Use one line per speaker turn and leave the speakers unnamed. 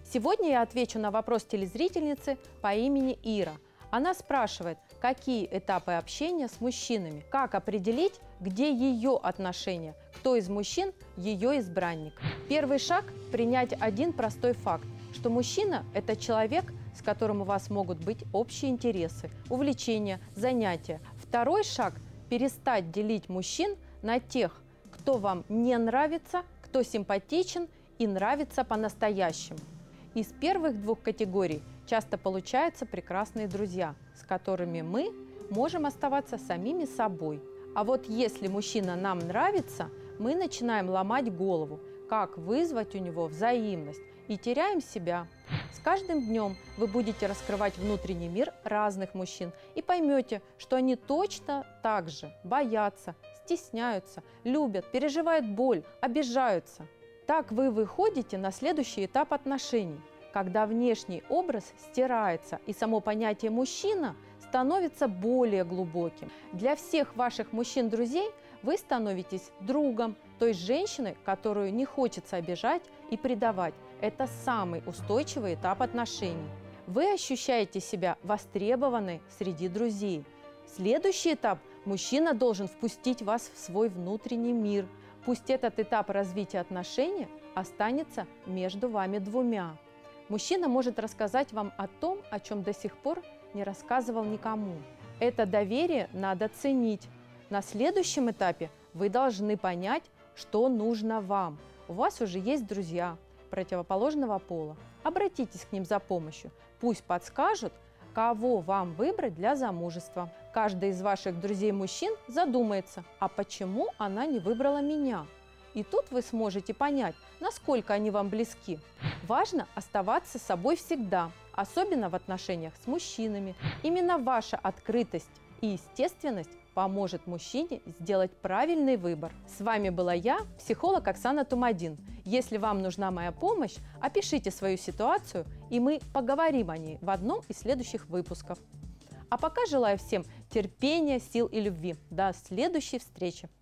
Сегодня я отвечу на вопрос телезрительницы по имени Ира. Она спрашивает, какие этапы общения с мужчинами, как определить, где ее отношения, кто из мужчин ее избранник. Первый шаг – принять один простой факт, что мужчина – это человек, с которым у вас могут быть общие интересы, увлечения, занятия. Второй шаг – перестать делить мужчин на тех, кто вам не нравится, кто симпатичен и нравится по-настоящему. Из первых двух категорий часто получаются прекрасные друзья, с которыми мы можем оставаться самими собой. А вот если мужчина нам нравится, мы начинаем ломать голову, как вызвать у него взаимность, и теряем себя. С каждым днем вы будете раскрывать внутренний мир разных мужчин и поймете, что они точно так же боятся, стесняются, любят, переживают боль, обижаются. Так вы выходите на следующий этап отношений, когда внешний образ стирается и само понятие «мужчина» становится более глубоким. Для всех ваших мужчин-друзей вы становитесь другом, той женщиной, которую не хочется обижать и предавать. Это самый устойчивый этап отношений. Вы ощущаете себя востребованной среди друзей. Следующий этап – мужчина должен впустить вас в свой внутренний мир. Пусть этот этап развития отношений останется между вами двумя. Мужчина может рассказать вам о том, о чем до сих пор не рассказывал никому. Это доверие надо ценить. На следующем этапе вы должны понять, что нужно вам. У вас уже есть друзья противоположного пола. Обратитесь к ним за помощью. Пусть подскажут, кого вам выбрать для замужества. Каждый из ваших друзей-мужчин задумается, а почему она не выбрала меня? И тут вы сможете понять, насколько они вам близки. Важно оставаться собой всегда, особенно в отношениях с мужчинами. Именно ваша открытость и естественность поможет мужчине сделать правильный выбор. С вами была я, психолог Оксана Тумадин. Если вам нужна моя помощь, опишите свою ситуацию, и мы поговорим о ней в одном из следующих выпусков. А пока желаю всем терпения, сил и любви. До следующей встречи!